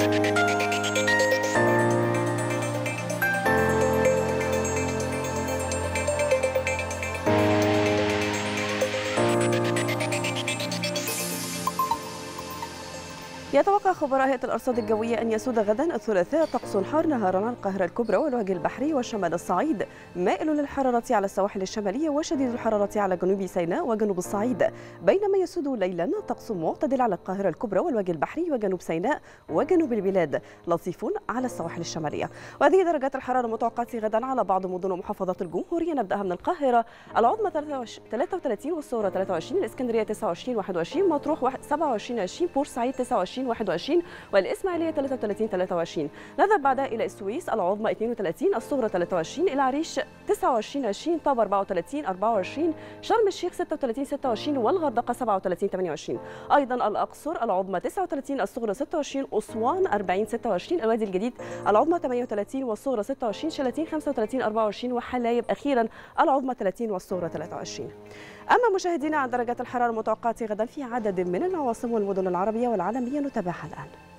يتوقع خبراء هيئة الأرصاد الجوية أن يسود غدا الثلاثاء طقس حار نهارا على القاهرة الكبرى والوجه البحري وشمال الصعيد، مائل للحرارة على السواحل الشمالية وشديد الحرارة على جنوب سيناء وجنوب الصعيد، بينما يسود ليلا طقس معتدل على القاهرة الكبرى والوجه البحري وجنوب سيناء وجنوب البلاد، لطيف على السواحل الشمالية. وهذه درجات الحرارة المتوقعة غدا على بعض مدن ومحافظات الجمهورية. نبدأها من القاهرة: العظمى 33 والصغرى 23، الإسكندرية 29 21، مطروح 27 20، بورسعيد 29 21، والإسماعيلية 33 23. نذهب بعدها إلى السويس: العظمى 32، الصغرى 23، العريش 29 20، طابة 34 24، شرم الشيخ 36 26، والغردقة 37 28. أيضا الأقصر: العظمى 39، الصغرى 26، أسوان 40 26، الوادي الجديد العظمى 38 والصغرى 26، شلاتين 35 24، وحلايب أخيرا العظمى 30 والصغرى 23. أما مشاهدينا عن درجات الحرارة المتوقعة غدا في عدد من العواصم والمدن العربية والعالمية نتابعها الآن.